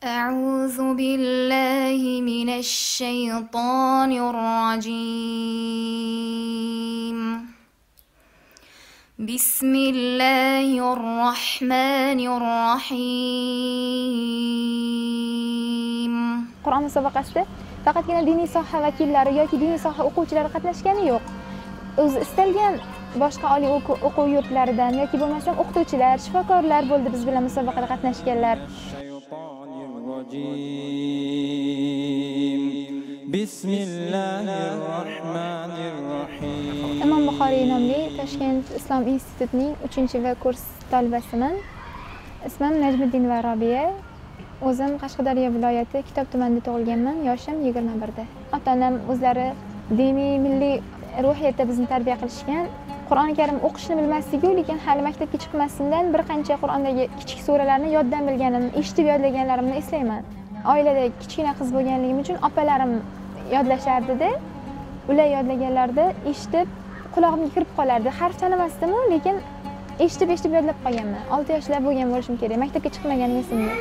أعوذ بالله من الشيطان الرجيم. بسم الله الرحمن الرحيم. Qur'on musobaqasida faqatgina diniy soha vakillari yoki diniy soha o'quvchilari qatnashgani yo'q. O'zi istalgan boshqa oliy o'quv yurtlaridan yoki bo'lmasam o'qituvchilar, shifokorlar bo'ldi biz bilan musobaqada qatnashganlar. Bismillahirrohmanirrohim. Imom Buxoriy nomli Toshkent Islom institutining 3-va kurs talabasiman. Ismim Najmiddinova Robiya. O'zim Qashqadaryo viloyati Kitob tumanida tug'ilganman. Yoshim 21 da. Ota-onam o'zlari diniy, milliy ruhiyatda bizni tarbiya qilishgan. Qur'oni Karim o'qishni bilmasligu, lekin hali maktabga chiqmasimdan bir qancha Qur'ondagi kichik suralarni yoddan bilganimni, eshitib yodlaganlarimni eslayman. Oilada kichkina qiz bo'lganligim uchun opalarim yodlashardi-da, ular yodlaganlarda eshitib qulog'imga kirib qolardi. Harf tanimasdim-ku, lekin eshitib yodlab qolganman. 6 yoshlar bo'lgan bo'lishim kerak. Maktabga chiqmaganim esimda.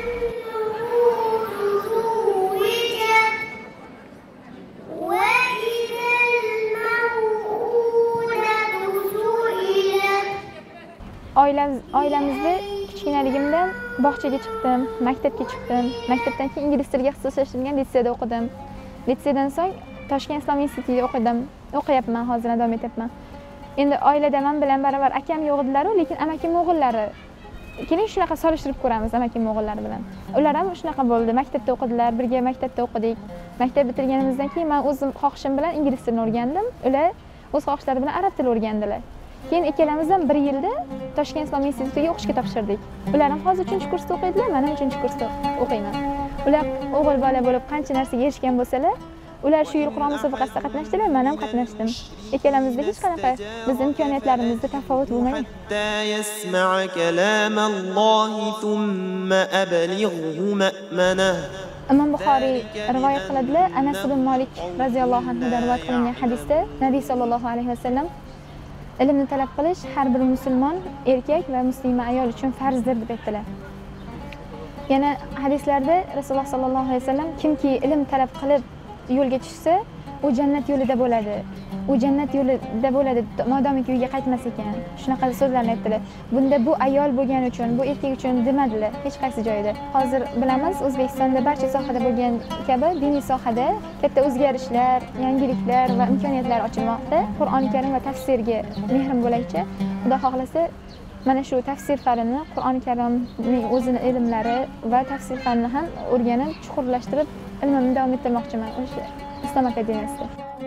Oilamizda kichkinaligimdan bog'chaga chiqdim, maktabga chiqdim. Maktabdan keyin ingliz tiliga ixtisoslashtirilgan litseyda o'qidim. Litseydan so'ng Toshkent Islom institutida o'qiyapman, hozir davom etyapman. Endi oilada men bilan baravar akam yo'q edilar, lekin amakim o'g'illari. Keling shunaqa solishtirib ko'ramiz amakim o'g'illari bilan. Ular ham shunaqa bo'ldi. Maktabda o'qidilar, birga maktabda o'qidik. Maktab bitirganimizdan keyin men o'zim xohishim bilan ingliz tilini o'rgandim. Ular o'z xohishlari bilan arab tilini o'rgandilar. Keyin ikkalamizdan 1 yilda Toshkent Islom institutiga o'qishga topshirdik. Ular ham hozir 3-kursda o'qiydilar, men ham 3-kursda o'qiyman. Ular o'g'il bola bo'lib qancha narsaga erishgan bo'lsalar, ular shu yil Qur'on musobaqasida qatnashdilar, men ham qatnashdim. Ikkalamizda hech qanaqa biz imkoniyatlarimizda tafovut bo'lmagan. Hatta yasma'a kalamallohi thumma ablighu ma'mana. Imom Buxoriy rivoyat qiladilar, Anas ibn Malik radhiyallohu anhu dan rivoyat qilingan hadisda Nabiy sallallohu alayhi vasallam ilmni talab qilish har bir musulmon erkak va muslima ayol uchun farzdir deb aytdilar. Yana hadislarda Rasululloh sallallohu alayhi vasallam kimki ilm talab qilib yo'lga tushsa, u jannat yo'lida bo'ladi. U jannat yo'lida bo'ladi, modomiki uyga qaytmas ekan. Shunaqa so'zlarni aytdilar. Bunda bu ayol bo'lgani uchun, bu erkak uchun demadilar hech qaysi joyda. Hozir bilamiz, O'zbekistonda barcha sohada bo'lgan kabi diniy sohada katta o'zgarishlar, yangiliklar va imkoniyatlar ochilmoqda. Qur'oni Karim va tafsirga mehrim bo'lakcha, Xudo xohlasa mana shu tafsir fanini, Qur'oni Karimning o'zini ilmlari va tafsir fanini ham o'rganib, chuqurlashtirib, ilmimni davom ettirmoqchiman o'sha Islom akademiyasida.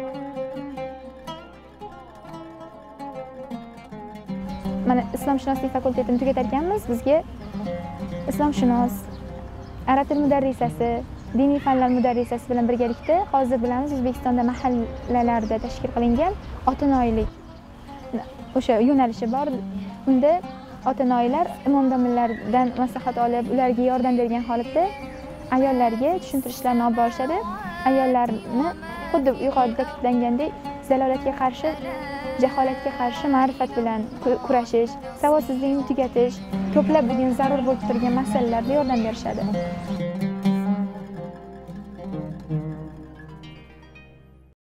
Mana islomshunoslik fakultetini tugatar ekanmiz, bizga islomshunos, arab tili mudarrisasi, diniy fanlar mudarrisasi bilan birgalikda hozir bilamiz O'zbekistonda mahallalarda tashkil qilingan otinoyilik o'sha yo'nalishi bor. Unda otinoyilar imom domlalardan maslahat olib, ularga yordam bergan holatda ayollarga tushuntirishlarni olib borishadi. Ayollarni xuddi yuqorida ta'kidlangandek zalolatga qarshi, jaholatga qarshi ma'rifat bilan kurashish, savodsizlikni tugatish, ko'plab bugun zarur bo'lib turgan masalalarda yordam berishadi.